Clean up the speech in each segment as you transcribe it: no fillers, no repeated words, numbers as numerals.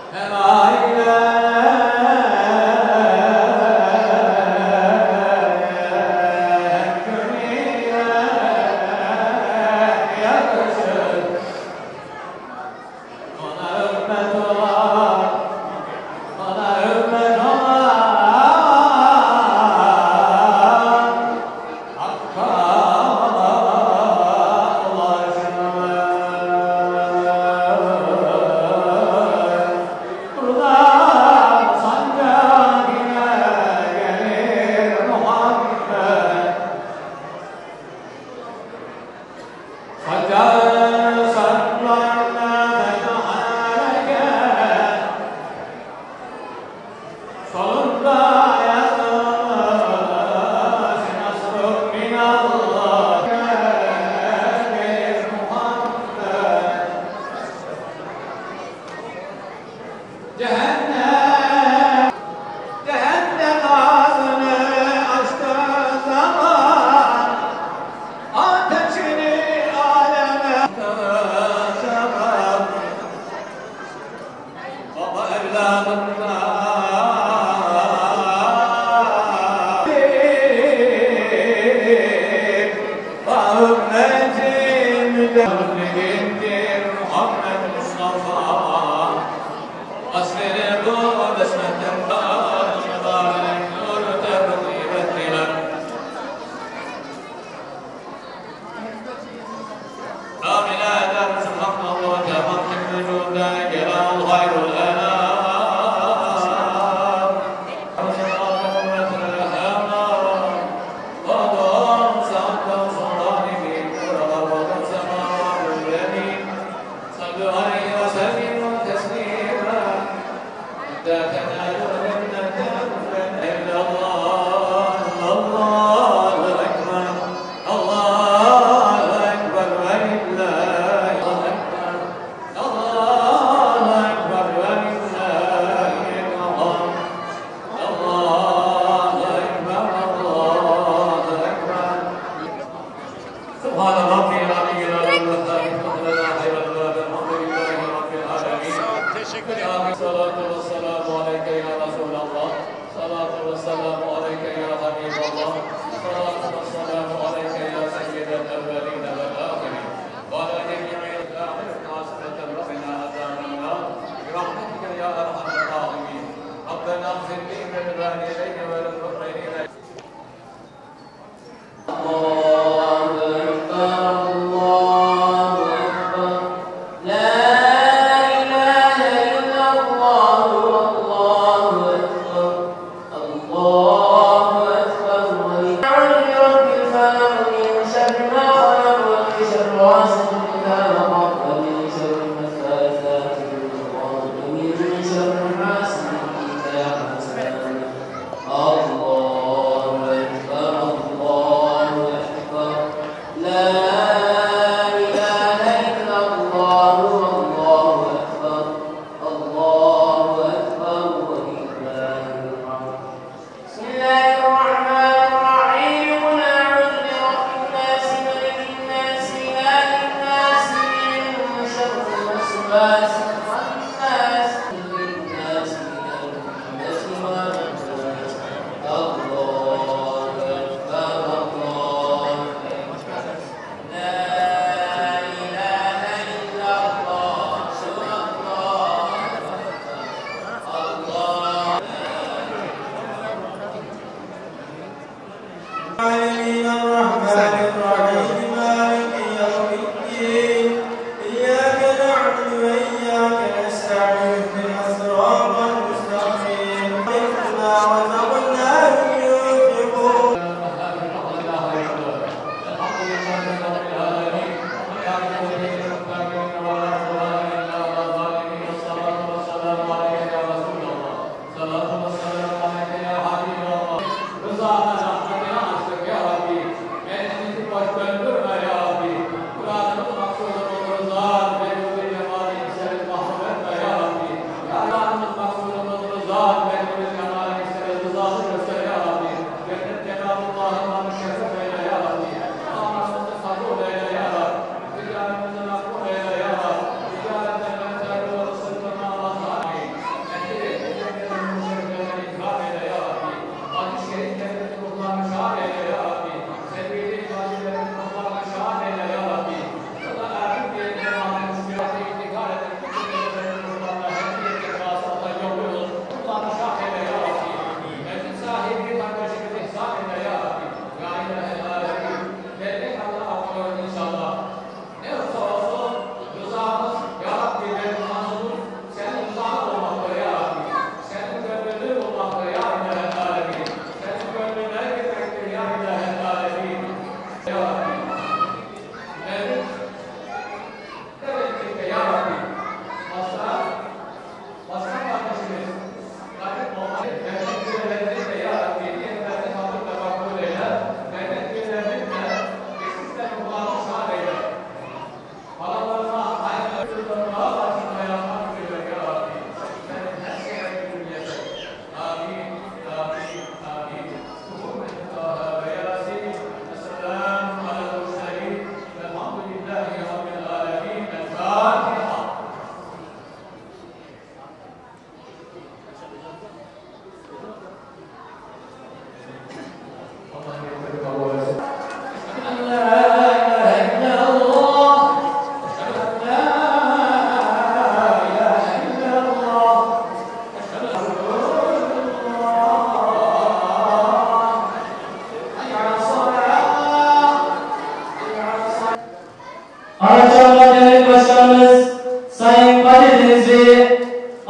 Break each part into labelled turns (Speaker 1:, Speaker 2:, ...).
Speaker 1: Allah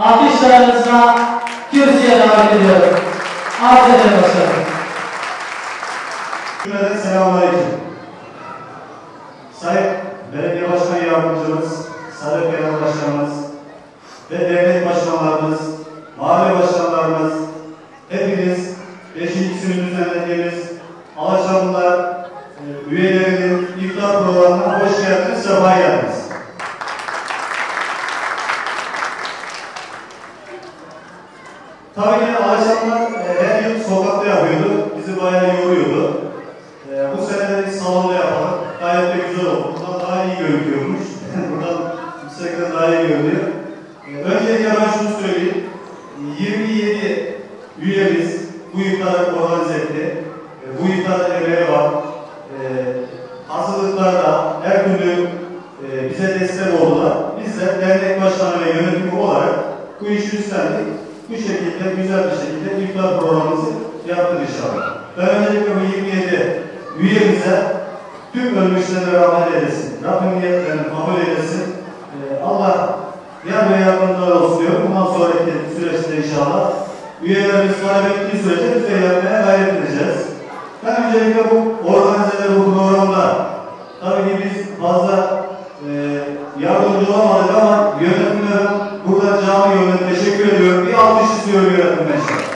Speaker 1: alkışlarınızla kürsüye davet ediyorum. Arz ederim başkanım.
Speaker 2: Selamünaleyküm. Sayın Belediye Başkan Yardımcımız, Sadık Genel Başkanımız ve devlet başkanlarımız, mahalle başkanlarımız, hepiniz 5. düzenlediğimiz Alaçamlılar üyelerinin iftar programına hoş geldiniz, sefa geldiniz. Tabii ki Alaçamlılar her yıl sokakta yapıyordu, bizi bayağı yoruyordu. Bu sene de salonda yapalım, gayet de güzel oldu. Buradan daha iyi görünüyormuş, buradan yüksekten daha iyi görünüyor. Öncelikle ben şunu söyleyeyim, 27 üyemiz bu iftarı organize etti. Bu iftarda emeği var. Hazırlıklarda her türlü bize destek oldular. Biz de dernek başkanı ve yönetimi olarak bu işi üstlendik. Bu şekilde güzel bir şekilde iftar programımızı yaptık inşallah. Ben öncelikle bu 27 üyemize tüm ölmüşlere rahmet eylesin. Rabbim niyetlerini kabul eylesin. Allah yar ve yardımcılar olsun diyorum. Bundan sonraki süreçte inşallah üyelerimiz talep ettiği sürece biz de yapmaya gayret edeceğiz. Ben öncelikle bu organizeleri bu programda tabii ki biz fazla yardımcı olamadık ama yönetimlere burada cami yönetime teşekkür ediyorum. Bir alkış istiyorum yönetimle inşallah.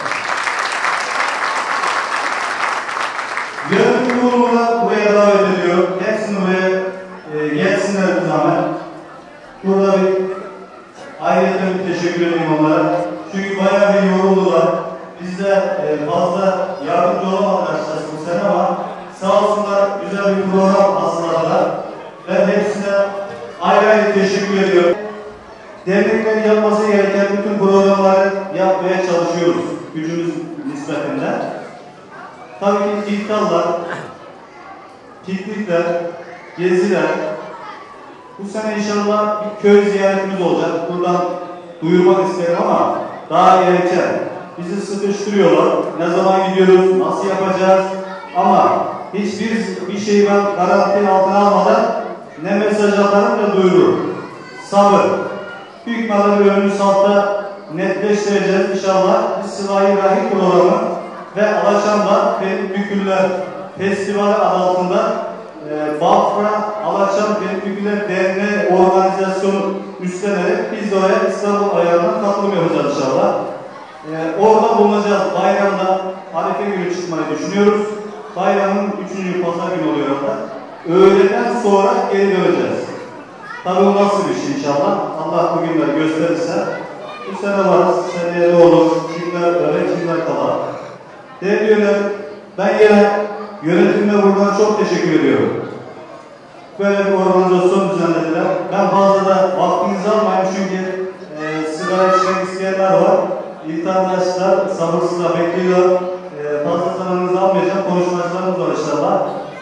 Speaker 2: Yönetim kuruluna buraya davet ediyor. Hepsini buraya gelsinler bir zahmet. Burada bir ayrıca bir teşekkür edeyim onlara. Çünkü bayağı bir yoruldular. Biz de fazla yardımcı olamadık açıkçası bu sene ama sağ olsunlar güzel bir program hazırladılar. Ben hepsine ayrı ayrı teşekkür ediyorum. Derneklerin yapması gereken bütün programları yapmaya çalışıyoruz gücümüz nispetinde. Tabii ki iftarlar, piknikler, geziler. Bu sene inşallah bir köy ziyaretimiz olacak. Buradan duyurmak isterim ama daha erken. Bizi sıkıştırıyorlar. Ne zaman gidiyoruz, nasıl yapacağız? Ama hiçbir şeyi ben garanti altına almadan ne mesaj atarım ne duyururum. Sabır. Büyük madde önümüz hafta netleştireceğiz inşallah. Biz Sıla-i Rahim programı ve Alaçam'da Büküller Festivali adı altında Bafra Alaçam Büküller Derneği organizasyonu üstlenerek biz de oraya İstanbul ayağına katılım yapacağız inşallah. Orada bulunacağız. Bayramda Arife günü çıkmayı düşünüyoruz. Bayramın 3. pazar günü oluyor orada. Öğleden sonra geri döneceğiz. Tabii o nasıl bir şey inşallah. Allah bu günleri gösterirse bu sene varız, seneye de olur. Kimler öyle, kimler kalar. Değerli yönetim, ben yine yönetimle buradan çok teşekkür ediyorum. Böyle bir organizasyon düzenlediler. Ben fazla da vaktinizi almayayım çünkü sigara içmek isteyenler var. İnternaşlar sabırsızla bekliyor. Fazla zamanınızı almayacağım. Konuşmacılarımız var inşallah.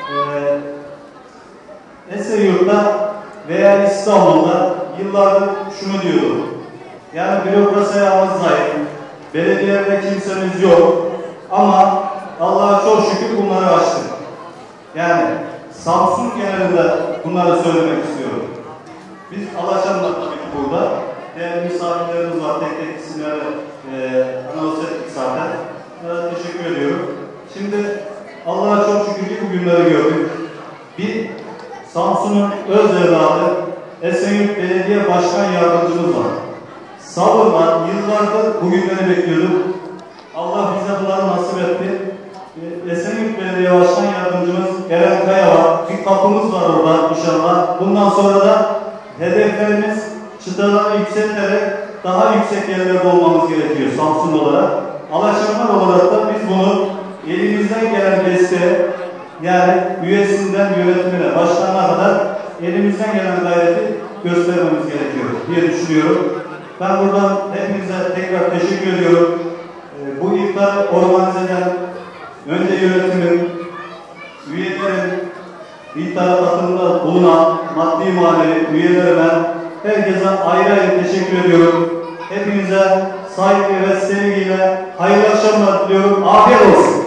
Speaker 2: Esenyurt'ta veya İstanbul'da yıllardır şunu diyordum. Yani bürokrasi ayağımız zayıf. Belediyelerde kimsemiz yok. Ama Allah'a çok şükür bunları açtık. Yani Samsun genelinde bunları söylemek istiyorum. Biz Alaçam'da burada. Misafirlerimiz var. Tek tek isimleri anons ettik zaten. Teşekkür ediyorum. Şimdi Allah'a çok şükür ki bu günleri gördük. Bir Samsun'un öz evladı Esenyurt Belediye Başkan Yardımcımız var. Sabırla yıllardır bu günleri bekliyorduk. Allah bize bunları nasip etti. Esenyurt Belediye Başkan Yardımcımız Eren Kaya var. Bir kapımız var orada inşallah. Bundan sonra da hedeflerimiz çıtaları yükselterek daha yüksek yerlerde olmamız gerekiyor Samsun olarak. Alaçamlar olarak da biz bunu elimizden gelen desteğe, yani üyesinden yönetimine, başkanına kadar elimizden gelen gayreti göstermemiz gerekiyor diye düşünüyorum. Ben buradan hepinize tekrar teşekkür ediyorum. Bu iftar organize eden önce yönetimin, üyelerin, iftara katılımda bulunan maddi manevi üyelerime, herkese ayrı ayrı teşekkür ediyorum. Hepinize saygı ve sevgiyle hayırlı akşamlar diliyorum. Afiyet olsun.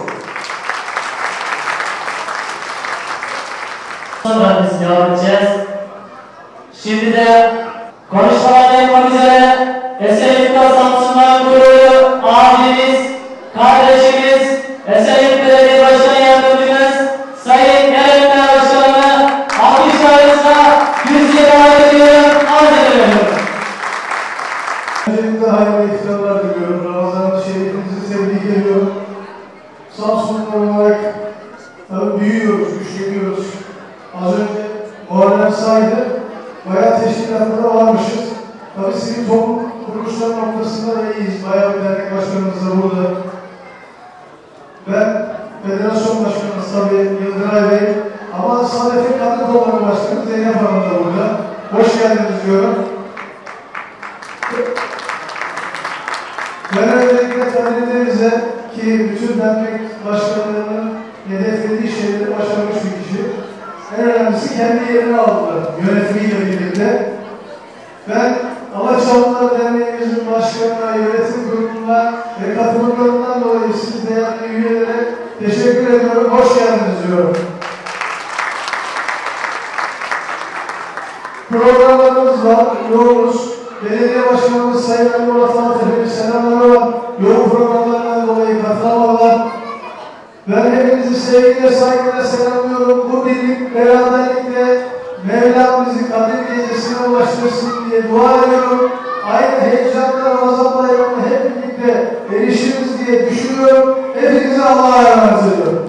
Speaker 1: Sonra biz devam edeceğiz. Şimdi de konuşmalar yapmak üzere Esenyurt Samsun'dan gururu abimiz, kardeşimiz, Esenyurt Belediye Başkan Yardımcımız Sayın Eren Başkanımı alkışlarınızla kürsüye davet ediyorum. Arz ediyorum.
Speaker 3: Öncelikle hayırlı iftarlar diliyorum. Ramazan-ı Şerifinizi tebrik ediyorum. Samsunlu olarak tabii büyüyoruz, güçleniyoruz. Az önce Muharrem saydı, bayağı teşkilatlara varmışız. Tabii sivil toplum kuruluşları noktasında da iyiyiz. Bayağı bir dernek başkanımız da burada. Ben federasyon başkanımız tabii Yıldıray Bey, ama Sadef'in Kadın Kolları Başkanı Zeynep Hanım da burada. Hoş geldiniz diyorum. Ben öncelikle tanıdığınızda ki bütün dernek başkanlarının hedeflediği şeyleri başarmış bir kişi. En önemlisi kendi yerini aldılar yönetimiyle birlikte. Ben Alaçalılar Derneğimizin başkanına, yönetim kuruluna ve katılımlarından dolayı siz değerli üyelere teşekkür ediyorum. Hoş geldiniz diyorum. Programlarımız var, yoğunuz. Belediye Başkanımız Sayın Ali Murat Anadolu'ya selamları var. Yoğun programlarından dolayı katılamadılar. Ben hepinizi sevgiyle, saygıyla selamlıyorum. Bu birlik, beraberlikle Mevlam bizi Kadir Gecesi'ne ulaştırsın diye dua ediyorum. Aynı heyecanla Ramazan Bayramı'na hep birlikte erişiriz diye düşünüyorum. Hepinize Allah'a emanet ediyorum.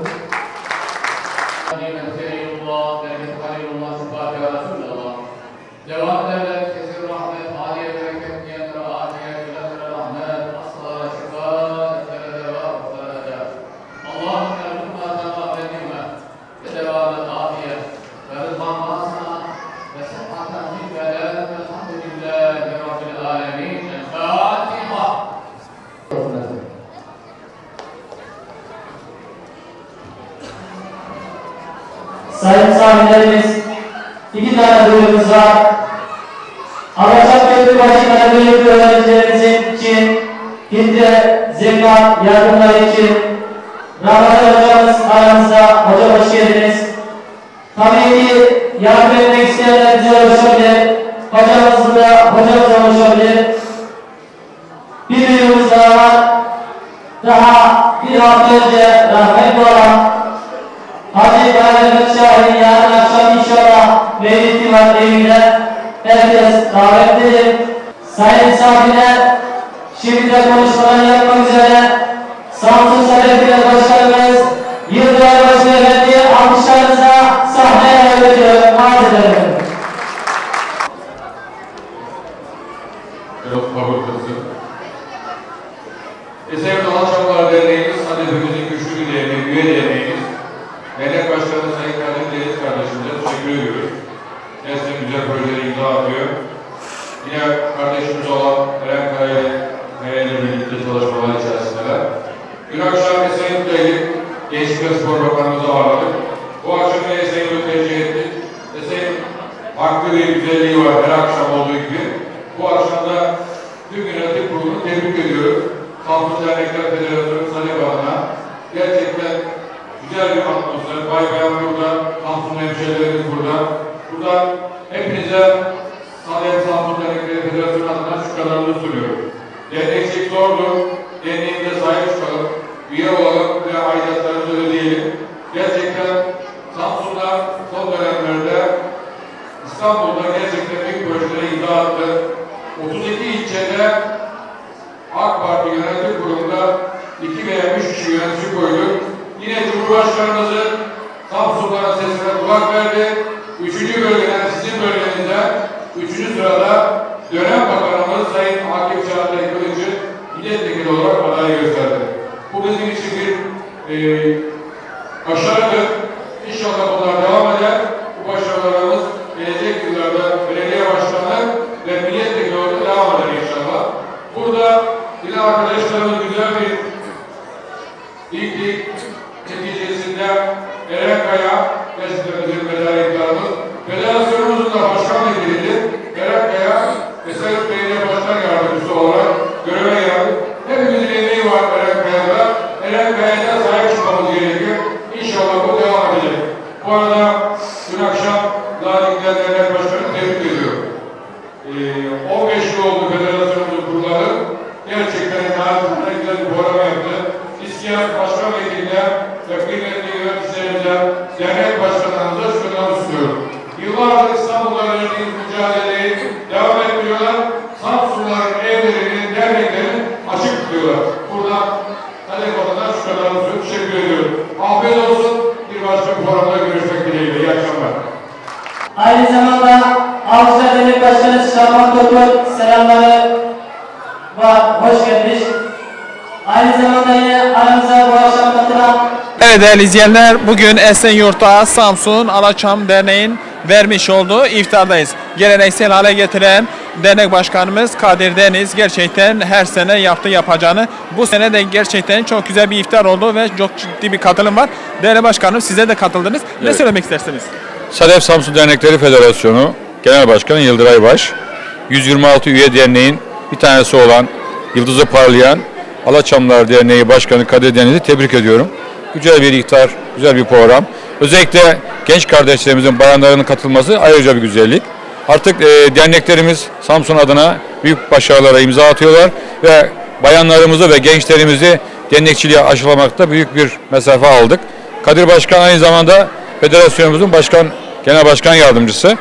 Speaker 4: Devam ederler. Kesir rahmet, aliye bereket, niyetlere, afiye, gületlere rahmet, aslara şifa, etlere deva, kurtarada. Allah'ın erzuqna tamam ve nimet, ve devamet afiyet, ve rızman vasna, ve sıhhatan zikvelen, ve elhamdülillahi Rabbil alemin. El-Fatiha.
Speaker 1: Sayın misafirlerimiz, 2 tane duyurumuz var. Alaçatı Başkanı bölük öğrencilerimizin için fitre, zekat yardımları için Ramazan hocamız aramızda. Hocam hoş geldiniz. Tabii ki yardım etmek isteyenler bize ulaşabilir. Hocamız burada, hocamıza ulaşabilir. Bir duyurumuz daha var. Daha bir hafta önce rahmetli olan Hacı Bayram Şahin yarın akşam inşallah Mevlid var evinde. Herkes davetlidir. Sayın misafirler, şimdi de konuşmalar yapmak üzere Samsun Sadef'le Başkanımız Yıldıray Başkan Efendi'yi alkışlarınızla sahneye davet ediyorum. Arz ederim.
Speaker 5: Kabul kılsın. Esenyurt Alaçalılar Derneğimiz, Sadef'imizin güçlü bir derneği, üye derneğimiz. Dernek Başkanı Sayın Kadir Deniz kardeşimize teşekkür ediyoruz. Gerçekten güzel projeleri imza atıyor. Yine kardeşimiz olan Eren Kaya ile birlikte çalışmalar içerisindeler. Dün akşam Esenyurt'ta ilgili Gençlik ve Spor Bakanımızı ağırladık. Bu akşam da Esenyurt'u tercih ettik. Esenyurt farklı bir güzelliği var her akşam olduğu gibi. Bu akşam da tüm yönetim kurulunu tebrik ediyoruz. Samsun Dernekler Federasyonu Sadef adına gerçekten güzel bir atmosfer. Bayan burada, Samsun hemşehrilerimiz burada. Buradan hepinize Sadef Samsun Dernekler Federasyonu adına şükranlarımızı sunuyorum. Dernekçilik zordur. Derneğimize sahip çıkalım. Üye olalım ve aidatlarımızı ödeyelim. Gerçekten Samsun'da son dönemlerde İstanbul'da gerçekten büyük projelere imza attı. 32 ilçede AK Parti yönetim kurulunda 2 veya 3 kişi yönetici koyduk. Yine Cumhurbaşkanımızı Samsun'dan sesine kulak verdi. 3. bölgeden sizin bölgenizde 3. sırada dönem bakanımız Sayın Akif Çağatay Kılıç'ı milletvekili olarak aday gösterdi. Bu bizim için bir başarıdır. İnşallah bunlar devam eder. Bu başarılarımız gelecek yıllarda belediye başkanı ve milletvekili olarak devam eder inşallah. Burada yine arkadaşlarımız güzel bir ilk neticesinde Eren Kaya, gerçekten bizim medariklarımız, federasyonumuzun da başkan vekilidir. Eren Kaya, Esenyurt Belediye Başkan Yardımcısı olarak göreve geldi. Hepimizin emeği var Eren Kaya'da. Eren Kaya'ya sahip çıkmamız gerekiyor. İnşallah bu devam edecek. Bu arada dün akşam Ladikler Dernek Başkanı tebrik ediyorum. 15 yıl oldu federasyonumuzun kurulu diyorlar. Buradan Halep adına şu kadar söz teşekkür ediyorum. Afiyet olsun. Bir başka programda görüşmek dileğiyle. İyi akşamlar.
Speaker 1: Aynı zamanda Avcılar Dernek Başkanı Şaban Toprak selamları var. Hoş gelmiş. Aynı zamanda yine aramıza bu akşam katılan
Speaker 6: Evet değerli izleyenler, bugün Esenyurt'ta Samsun Alaçam Derneği'nin vermiş olduğu iftardayız. Geleneksel hale getiren dernek başkanımız Kadir Deniz gerçekten her sene yapacağını, bu sene de gerçekten çok güzel bir iftar oldu ve çok ciddi bir katılım var. Değerli başkanım, size de katıldınız. Ne söylemek istersiniz?
Speaker 7: SADEF Samsun Dernekleri Federasyonu Genel Başkanı Yıldıray Baş, 126 üye derneğin bir tanesi olan Yıldızı Parlayan Alaçamlar Derneği Başkanı Kadir Deniz'i tebrik ediyorum. Güzel bir iftar, güzel bir program. Özellikle genç kardeşlerimizin, bayanlarının katılması ayrıca bir güzellik. Artık derneklerimiz Samsun adına büyük başarılara imza atıyorlar ve bayanlarımızı ve gençlerimizi dernekçiliğe aşılamakta büyük bir mesafe aldık. Kadir Başkan aynı zamanda federasyonumuzun genel başkan yardımcısı.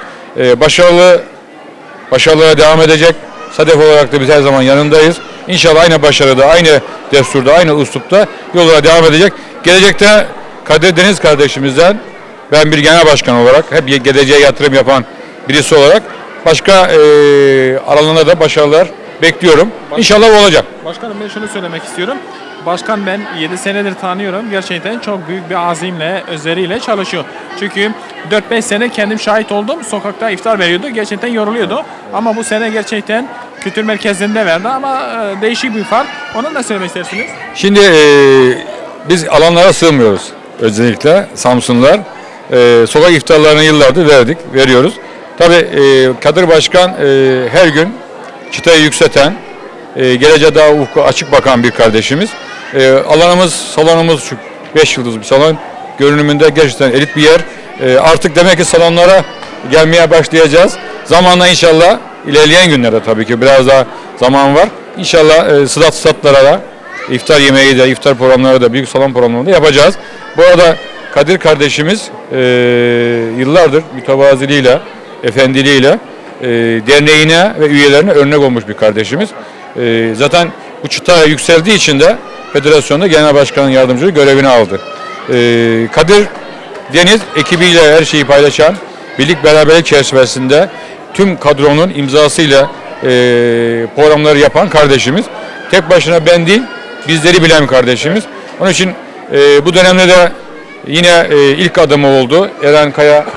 Speaker 7: Başarılara devam edecek. SADEF olarak da biz her zaman yanındayız. İnşallah aynı başarıda, aynı desturda, aynı üslupta yollara devam edecek. Gelecekte Kadir Deniz kardeşimizden ben bir genel başkan olarak, hep geleceğe yatırım yapan birisi olarak başka alanlarda da başarılar bekliyorum. İnşallah olacak.
Speaker 6: Başkanım, ben şunu söylemek istiyorum. Başkan ben 7 senedir tanıyorum. Gerçekten çok büyük bir azimle, özveriyle çalışıyor. Çünkü 4-5 sene kendim şahit oldum. Sokakta iftar veriyordu. Gerçekten yoruluyordu. Ama bu sene gerçekten kültür merkezinde verdi ama değişik bir fark. Onu da söylemek istersiniz.
Speaker 7: Şimdi biz alanlara sığmıyoruz. Özellikle Samsunlular. Sokak iftarlarını yıllardır veriyoruz. Tabii Kadir Başkan her gün çıtayı yükselten, geleceğe daha ufku açık bakan bir kardeşimiz. Salonumuz şu 5 yıldızlı bir salon. Görünümünde gerçekten elit bir yer. Artık demek ki salonlara gelmeye başlayacağız. Zamanla inşallah ilerleyen günlerde tabii ki biraz daha zaman var. İnşallah statlara da iftar yemeği de, iftar programları da, büyük salon programları da yapacağız. Bu arada Kadir kardeşimiz yıllardır mütevaziliğiyle, efendiliğiyle derneğine ve üyelerine örnek olmuş bir kardeşimiz. Zaten bu çıtaya yükseldiği için de federasyonda genel başkanın yardımcılığı görevini aldı. Kadir Deniz ekibiyle her şeyi paylaşan, birlik beraberlik çerçevesinde tüm kadronun imzasıyla programları yapan kardeşimiz. Tek başına ben değil, bizleri bilen kardeşimiz. Onun için bu dönemde de yine ilk adımı oldu. Eren Kaya,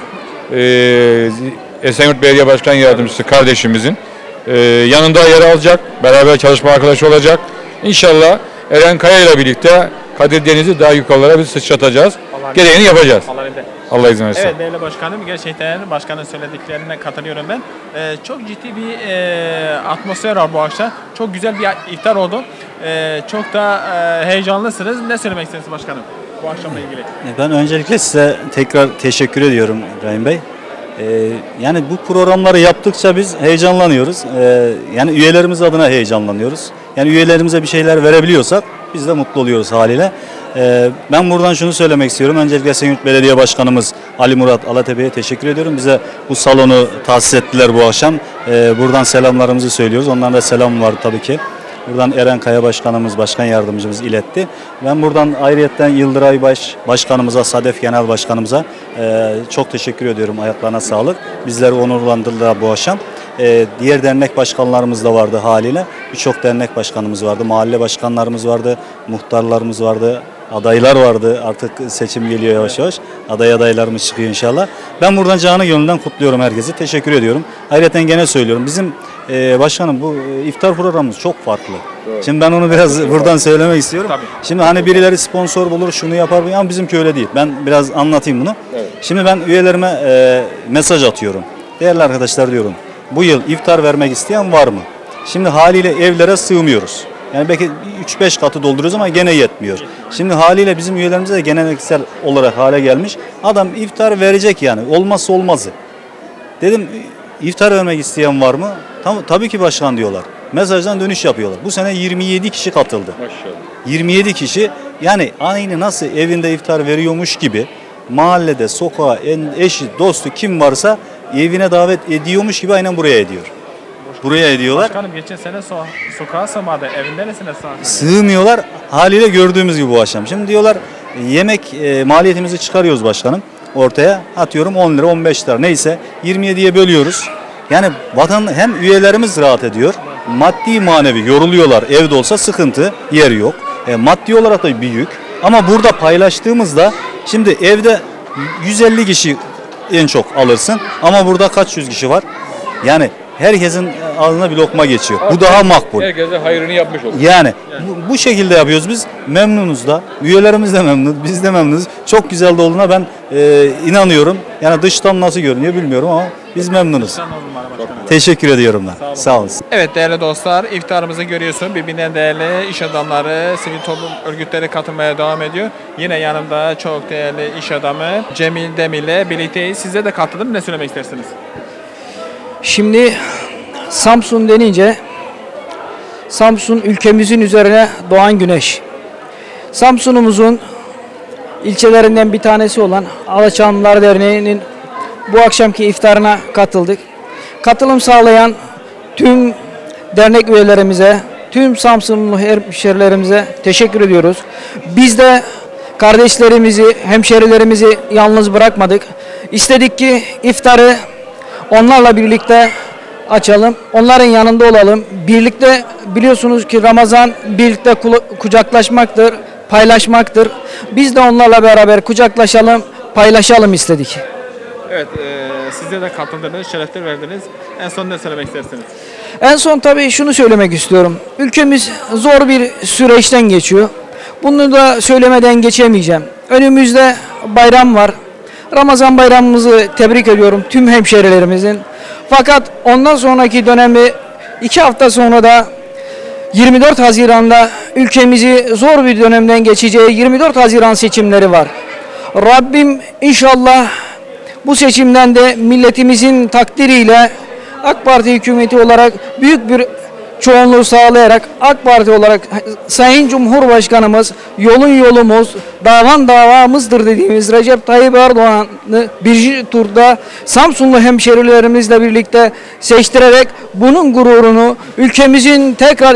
Speaker 7: Esenyurt Belediye Başkan Yardımcısı kardeşimizin yanında yer alacak, beraber çalışma arkadaşı olacak. İnşallah Eren Kaya ile birlikte Kadir Deniz'i daha yukarılara biz sıçratacağız. Gereğini yapacağız. Allah izin verirse.
Speaker 6: Evet değerli başkanım, gerçekten başkanın söylediklerine katılıyorum ben. Çok ciddi bir atmosfer var bu akşam. Çok güzel bir iftar oldu. Çok da heyecanlısınız. Ne söylemek istersiniz başkanım bu akşamla ilgili?
Speaker 8: Ben öncelikle size tekrar teşekkür ediyorum İbrahim Bey. Yani bu programları yaptıkça biz heyecanlanıyoruz. Yani üyelerimiz adına heyecanlanıyoruz. Yani üyelerimize bir şeyler verebiliyorsak biz de mutlu oluyoruz haliyle. Ben buradan şunu söylemek istiyorum. Öncelikle Esenyurt Belediye Başkanımız Ali Murat Alatepe'ye teşekkür ediyorum. Bize bu salonu tahsis ettiler bu akşam. Buradan selamlarımızı söylüyoruz. Onların da selam var tabii ki. Buradan Eren Kaya Başkanımız, Başkan Yardımcımız iletti. Ben buradan ayrıyetten Yıldıray Başkanımıza, SADEF Genel Başkanımıza çok teşekkür ediyorum. Ayaklarına sağlık. Bizleri onurlandırdılar bu akşam. Diğer dernek başkanlarımız da vardı haliyle. Birçok dernek başkanımız vardı. Mahalle başkanlarımız vardı. Muhtarlarımız vardı. Adaylar vardı. Artık seçim geliyor yavaş yavaş. Adaylarımız çıkıyor inşallah. Ben buradan canı gönülden kutluyorum herkesi. Teşekkür ediyorum. Ayrıca gene söylüyorum. Bizim başkanım bu iftar programımız çok farklı. Evet. Şimdi ben onu biraz buradan söylemek istiyorum. Tabii. Şimdi hani birileri sponsor bulur, şunu yapar ama bizimki öyle değil. Ben biraz anlatayım bunu. Evet. Şimdi ben üyelerime mesaj atıyorum. Değerli arkadaşlar diyorum. Bu yıl iftar vermek isteyen var mı? Şimdi haliyle evlere sığmıyoruz. Yani belki 3-5 katı dolduruyoruz ama gene yetmiyor. Şimdi haliyle bizim üyelerimize de geleneksel olarak hale gelmiş. Adam iftar verecek yani. Olmazsa olmazı. Dedim iftar vermek isteyen var mı? Tabii ki başkan diyorlar. Mesajdan dönüş yapıyorlar. Bu sene 27 kişi katıldı. Maşallah. 27 kişi yani aynı nasıl evinde iftar veriyormuş gibi mahallede, sokağa, eşi, dostu kim varsa evine davet ediyormuş gibi aynen buraya ediyor. buraya ediyorlar.
Speaker 6: Başkanım geçen sene sokağa sığmadı. Evinde nesine sığmadı?
Speaker 8: Sığmıyorlar. Haliyle gördüğümüz gibi bu akşam. Şimdi diyorlar yemek maliyetimizi çıkarıyoruz başkanım. Ortaya atıyorum 10 lira 15 lira neyse 27'ye bölüyoruz. Yani hem üyelerimiz rahat ediyor. Maddi manevi yoruluyorlar. Evde olsa sıkıntı, yer yok. Maddi olarak da bir yük. Ama burada paylaştığımızda şimdi evde 150 kişi en çok alırsın. Ama burada kaç yüz kişi var? Yani herkesin ağzına bir lokma geçiyor. Bu daha makbul.
Speaker 7: Herkese hayrını yapmış olur.
Speaker 8: Yani bu şekilde yapıyoruz biz. Memnunuz da. Üyelerimiz de memnun. Biz de memnunuz. Çok güzel de olduğuna ben inanıyorum. Yani dıştan nasıl görünüyor bilmiyorum ama biz memnunuz. Teşekkür ediyorum ben. Sağ olun.
Speaker 6: Evet değerli dostlar, iftarımızı görüyorsun. Birbirinden değerli iş adamları, sivil toplum örgütleri katılmaya devam ediyor. Yine yanımda çok değerli iş adamı Cemil Demir'le birlikteyiz. Size de katıldım. Ne söylemek istersiniz?
Speaker 9: Şimdi Samsun denince Samsun ülkemizin üzerine doğan güneş. Samsun'umuzun ilçelerinden bir tanesi olan Alaçamlılar Derneği'nin bu akşamki iftarına katıldık. Katılım sağlayan tüm dernek üyelerimize, tüm Samsunlu hemşerilerimize teşekkür ediyoruz. Biz de kardeşlerimizi, hemşerilerimizi yalnız bırakmadık. İstedik ki iftarı onlarla birlikte açalım, onların yanında olalım. Birlikte biliyorsunuz ki Ramazan birlikte kucaklaşmaktır, paylaşmaktır. Biz de onlarla beraber kucaklaşalım, paylaşalım istedik.
Speaker 6: Evet, size de katıldınız, şerefler verdiniz. En son ne söylemek istersiniz?
Speaker 9: En son tabii şunu söylemek istiyorum. Ülkemiz zor bir süreçten geçiyor. Bunu da söylemeden geçemeyeceğim. Önümüzde bayram var. Ramazan bayramımızı tebrik ediyorum tüm hemşerilerimizin. Fakat ondan sonraki dönemi 2 hafta sonra da 24 Haziran'da ülkemizi zor bir dönemden geçeceği 24 Haziran seçimleri var. Rabbim inşallah bu seçimden de milletimizin takdiriyle AK Parti hükümeti olarak büyük bir çoğunluğu sağlayarak AK Parti olarak Sayın Cumhurbaşkanımız yolun yolumuz, davan davamızdır dediğimiz Recep Tayyip Erdoğan'ı bir turda Samsunlu hemşerilerimizle birlikte seçtirerek bunun gururunu ülkemizin tekrar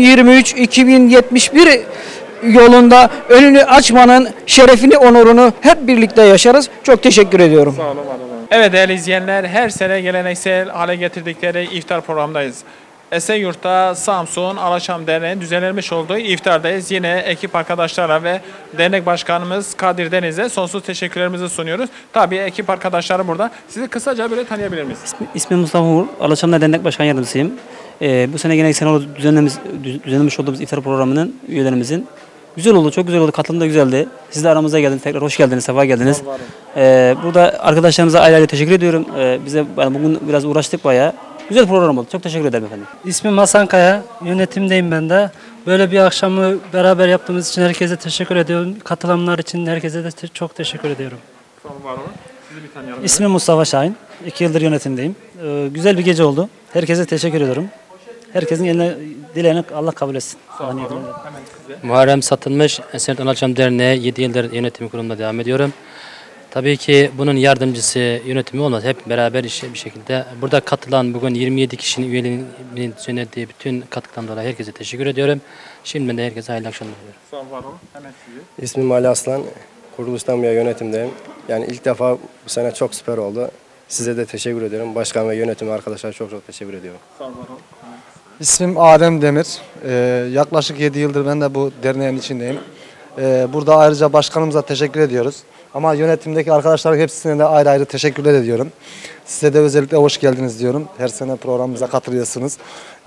Speaker 9: 2023-2071 yolunda önünü açmanın şerefini, onurunu hep birlikte yaşarız. Çok teşekkür ediyorum.
Speaker 6: Sağ olun, var olun. Evet değerli izleyenler, her sene geleneksel hale getirdikleri iftar programındayız. Esenyurt'ta Samsun Alaçam Derneği'nin düzenlenmiş olduğu iftardayız. Yine ekip arkadaşlarla ve dernek başkanımız Kadir Deniz'e sonsuz teşekkürlerimizi sunuyoruz. Tabii ekip arkadaşları burada. Sizi kısaca böyle tanıyabilir miyiz?
Speaker 10: İsmim Mustafa Uğur, Alaçamlar Dernek Başkan Yardımcısıyım. Bu sene geleneksel düzenlemiş olduğumuz iftar programının üyelerimizin güzel oldu, çok güzel oldu. Katılım da güzeldi. Siz de aramıza geldiniz. Tekrar hoş geldiniz, sefa geldiniz. Burada arkadaşlarımıza ayrı ayrı teşekkür ediyorum. Bize bugün biraz uğraştık bayağı. Güzel program oldu. Çok teşekkür ederim efendim.
Speaker 11: İsmim Hasan Kaya. Yönetimdeyim ben de. Böyle bir akşamı beraber yaptığımız için herkese teşekkür ediyorum. Katılanlar için herkese de çok teşekkür ediyorum.
Speaker 6: Sağ olun, var olun. Sizi bir tanıyalım.
Speaker 11: İsmim Mustafa Şahin. 2 yıldır yönetimdeyim. Güzel bir gece oldu. Herkese teşekkür ediyorum. Herkesin eline, dileğini Allah kabul etsin.
Speaker 6: Sağ olun. Hemen size.
Speaker 12: Muharrem Satılmış, Esenyurt Alaçam Derneği 7 yıldır yönetim kurulunda devam ediyorum. Tabii ki bunun yardımcısı yönetimi olmaz. Hep beraber bir şekilde. Burada katılan bugün 27 kişinin üyeliğinin düzenlediği bütün katkıdan dolayı herkese teşekkür ediyorum. Şimdiden de herkese hayırlı akşamlar diliyorum.
Speaker 6: Sağ olun, var olun. Hemen sizi.
Speaker 13: İsmim Ali Aslan. Kuruluştan bir yönetimdeyim. Yani ilk defa bu sene çok süper oldu. Size de teşekkür ediyorum. Başkan ve yönetim arkadaşlar çok teşekkür ediyorum.
Speaker 6: Sağ olun, var olun.
Speaker 3: İsmim Adem Demir. Yaklaşık 7 yıldır ben de bu derneğin içindeyim. Burada ayrıca başkanımıza teşekkür ediyoruz. Ama yönetimdeki arkadaşlar hepsine de ayrı ayrı teşekkürler ediyorum. Size de özellikle hoş geldiniz diyorum. Her sene programımıza katılıyorsunuz.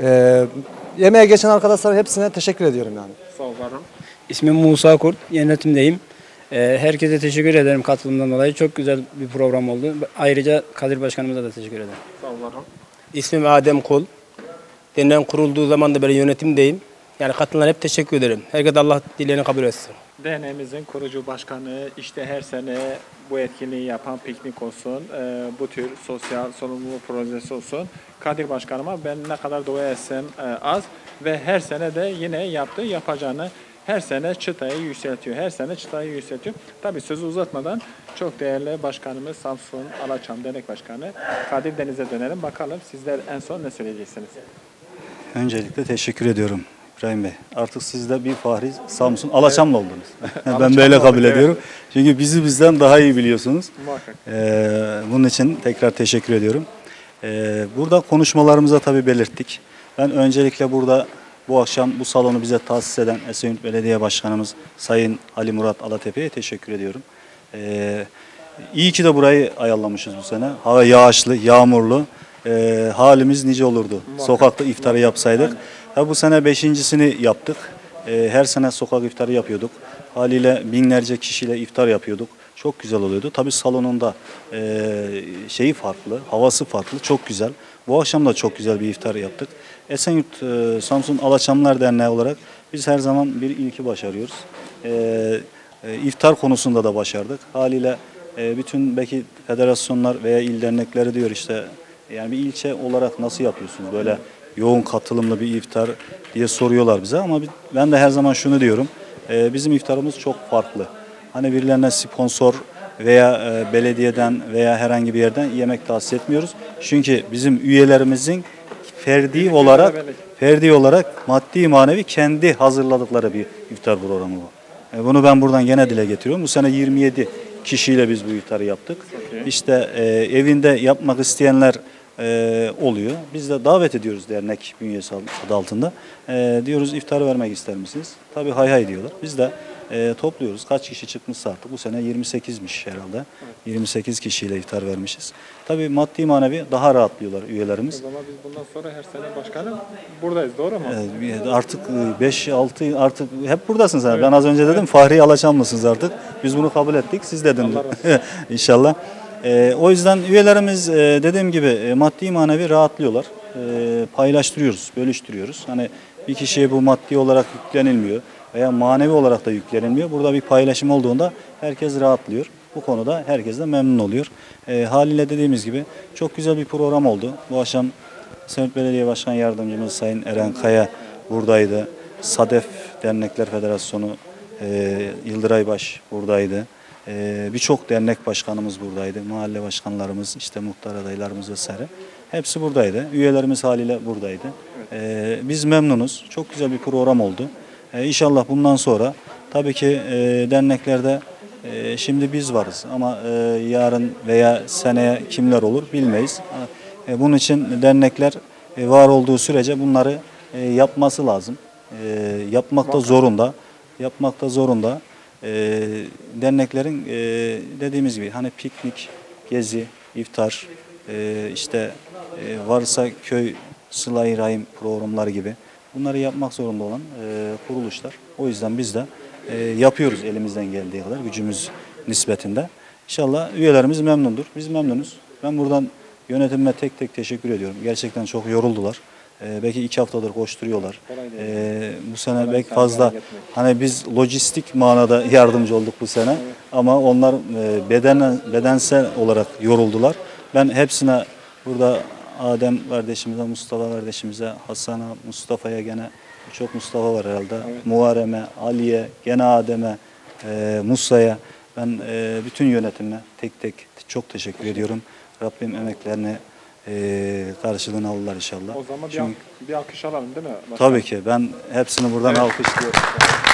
Speaker 3: Yemeğe geçen arkadaşlar hepsine teşekkür ediyorum yani.
Speaker 6: Sağ olun, var olun.
Speaker 14: İsmim Musa Kurt, yönetimdeyim. Herkese teşekkür ederim katılımdan dolayı. Çok güzel bir program oldu. Ayrıca Kadir Başkanımıza da teşekkür ederim.
Speaker 6: Sağ olun, var olun.
Speaker 15: İsmim Adem Kol. Derneğin kurulduğu zaman da böyle yönetimdeyim. Yani katılanlara hep teşekkür ederim. Herkese Allah dileğini kabul etsin.
Speaker 6: Derneğimizin kurucu başkanı işte her sene bu etkinliği yapan piknik olsun, bu tür sosyal sorumluluk projesi olsun. Kadir Başkanıma ben ne kadar dua etsem az ve her sene de yine yaptığı yapacağını her sene çıtayı yükseltiyor. Her sene çıtayı yükseltiyor. Tabii sözü uzatmadan çok değerli başkanımız Samsun Alaçam Dernek Başkanı Kadir Deniz'e dönelim. Bakalım sizler en son ne söyleyeceksiniz?
Speaker 8: Öncelikle teşekkür ediyorum İbrahim Bey. Artık siz de bir fahri Samsun Alaçamlı oldunuz. Ben böyle kabul ediyorum. Çünkü bizi bizden daha iyi biliyorsunuz.
Speaker 6: Muhakkak.
Speaker 8: Bunun için tekrar teşekkür ediyorum. Burada konuşmalarımıza tabii belirttik. Ben öncelikle burada bu akşam bu salonu bize tahsis eden Esenyurt Belediye Başkanımız Sayın Ali Murat Alatepe'ye teşekkür ediyorum. İyi ki de burayı ayarlamışız bu sene. Hava yağışlı, yağmurlu. Halimiz nice olurdu. Sokakta iftarı yapsaydık. Bu sene 5.'sini yaptık. Her sene sokak iftarı yapıyorduk. Haliyle binlerce kişiyle iftar yapıyorduk. Çok güzel oluyordu. Tabii salonunda şeyi farklı, havası farklı, çok güzel. Bu akşam da çok güzel bir iftar yaptık. Esenyurt Samsun Alaçamlar Derneği olarak biz her zaman bir ilki başarıyoruz. İftar konusunda da başardık. Haliyle bütün belki federasyonlar veya il dernekleri diyor işte yani bir ilçe olarak nasıl yapıyorsunuz böyle yoğun katılımlı bir iftar diye soruyorlar bize ama ben de her zaman şunu diyorum. Bizim iftarımız çok farklı. Hani birilerine sponsor veya belediyeden veya herhangi bir yerden yemek tahsis etmiyoruz. Çünkü bizim üyelerimizin ferdi olarak maddi manevi kendi hazırladıkları bir iftar programı bu. Bunu ben buradan gene dile getiriyorum. Bu sene 27 kişiyle biz bu iftarı yaptık. İşte evinde yapmak isteyenler oluyor. Biz de davet ediyoruz dernek bünyesi adı altında. Diyoruz iftar vermek ister misiniz? Tabii hay hay diyorlar. Biz de topluyoruz. Kaç kişi çıkmışsa artık. Bu sene 28'miş herhalde. 28 kişiyle iftar vermişiz. Tabii maddi manevi daha rahatlıyorlar üyelerimiz.
Speaker 6: O zaman biz bundan sonra her sene başkanım buradayız, doğru mu?
Speaker 8: Artık 5-6 artık hep buradasınız. Evet. Ben az önce dedim Fahri Alaçamlısınız artık. Biz bunu kabul ettik. Siz dediniz. İnşallah. O yüzden üyelerimiz dediğim gibi maddi manevi rahatlıyorlar. Paylaştırıyoruz, bölüştürüyoruz. Hani bir kişiye bu maddi olarak yüklenilmiyor veya manevi olarak da yüklenilmiyor. Burada bir paylaşım olduğunda herkes rahatlıyor. Bu konuda herkes de memnun oluyor. Haliyle dediğimiz gibi çok güzel bir program oldu. Bu akşam Esenyurt Belediye Başkan Yardımcımız Sayın Eren Kaya buradaydı. SADEF Dernekler Federasyonu Yıldıray Baş buradaydı. Birçok dernek başkanımız buradaydı. Mahalle başkanlarımız, işte muhtar adaylarımız vesaire. Hepsi buradaydı. Üyelerimiz haliyle buradaydı. Biz memnunuz. Çok güzel bir program oldu. İnşallah bundan sonra tabii ki derneklerde şimdi biz varız ama yarın veya seneye kimler olur bilmeyiz. Bunun için dernekler var olduğu sürece bunları yapması lazım. Yapmakta zorunda. Yapmakta zorunda. Derneklerin dediğimiz gibi hani piknik, gezi, iftar, işte varsa köy sıla-i rahim programları gibi bunları yapmak zorunda olan kuruluşlar. O yüzden biz de yapıyoruz elimizden geldiği kadar gücümüz nispetinde. İnşallah üyelerimiz memnundur. Biz memnunuz. Ben buradan yönetimime tek tek teşekkür ediyorum. Gerçekten çok yoruldular. Belki 2 haftadır koşturuyorlar. Bu sene belki fazla hani biz lojistik manada yardımcı olduk bu sene ama onlar bedensel olarak yoruldular. Ben hepsine burada Adem kardeşimize, Mustafa kardeşimize, Hasan'a, Mustafa'ya gene çok Mustafa var herhalde. Evet. Muharrem'e, Ali'ye, gene Adem'e, Musa'ya ben bütün yönetimine tek tek çok teşekkür ediyorum. Rabbim emeklerini karşılığını alırlar inşallah.
Speaker 6: O zaman bir alkış alalım değil mi?
Speaker 8: Tabii ki. Ben hepsini buradan alkışlıyorum.